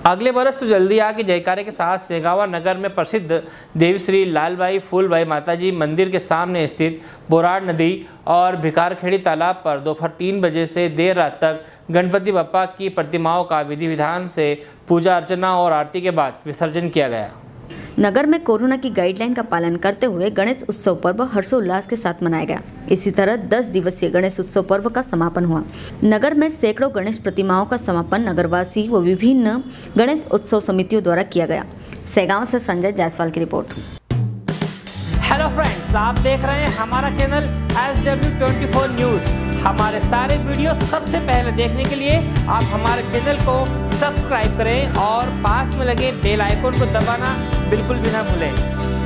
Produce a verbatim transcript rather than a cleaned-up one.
अगले बरस तो जल्दी आ के जयकारे के साथ सेगावा नगर में प्रसिद्ध देवी श्री लालबाई फूलबाई माताजी मंदिर के सामने स्थित बोराड़ नदी और भिकारखेड़ी तालाब पर दोपहर तीन बजे से देर रात तक गणपति बप्पा की प्रतिमाओं का विधि विधान से पूजा अर्चना और आरती के बाद विसर्जन किया गया। नगर में कोरोना की गाइडलाइन का पालन करते हुए गणेश उत्सव पर्व हर्षोल्लास के साथ मनाया गया। इसी तरह दस दिवसीय गणेश उत्सव पर्व का समापन हुआ। नगर में सैकड़ों गणेश प्रतिमाओं का समापन नगरवासी व विभिन्न गणेश उत्सव समितियों द्वारा किया गया। सेगांव से संजय जायसवाल की रिपोर्ट। हेलो फ्रेंड्स, आप देख रहे हैं हमारा channel S W twenty four news. हमारे सारे वीडियो सबसे पहले देखने के लिए आप हमारे चैनल को सब्सक्राइब करें और पास में लगे बेल आइकन को दबाना बिल्कुल भी ना भूलें।